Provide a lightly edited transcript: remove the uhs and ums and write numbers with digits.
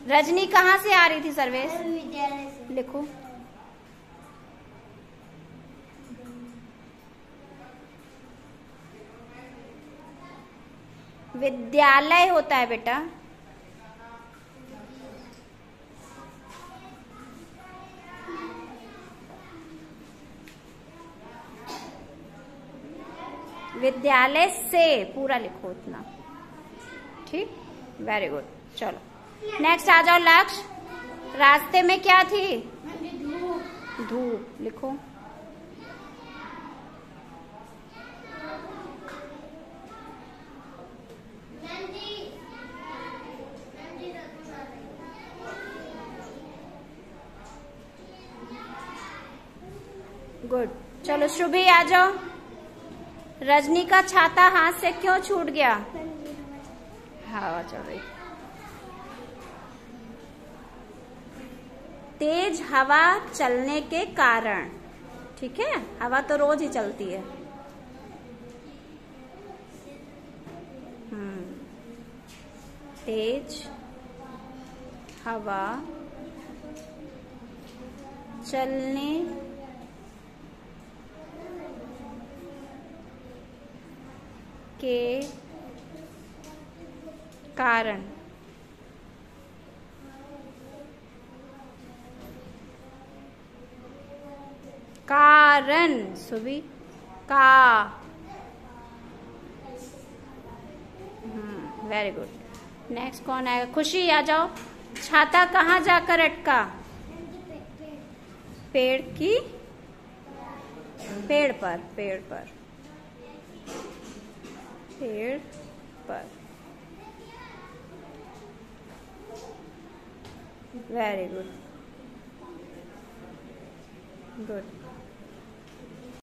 रजनी कहाँ से आ रही थी सर्वेश? विद्यालय से। लिखो। विद्यालय होता है बेटा। विद्यालय से पूरा लिखो उतना। ठीक, वेरी गुड। चलो नेक्स्ट आ जाओ। लक्ष्य, रास्ते में क्या थी? धूप। लिखो। गुड। चलो शुभी आ जाओ। रजनी का छाता हाथ से क्यों छूट गया? हवा चल रही। तेज हवा चलने के कारण। ठीक है, हवा तो रोज ही चलती है। तेज हवा चलने के कारण। कारण सुबी का। Very good. नेक्स्ट कौन आएगा? खुशी आ जाओ। छाता कहाँ जाकर अटका? पेड़ की, पेड़ पर, पेड़ पर, पेड़ पर। Very good, good.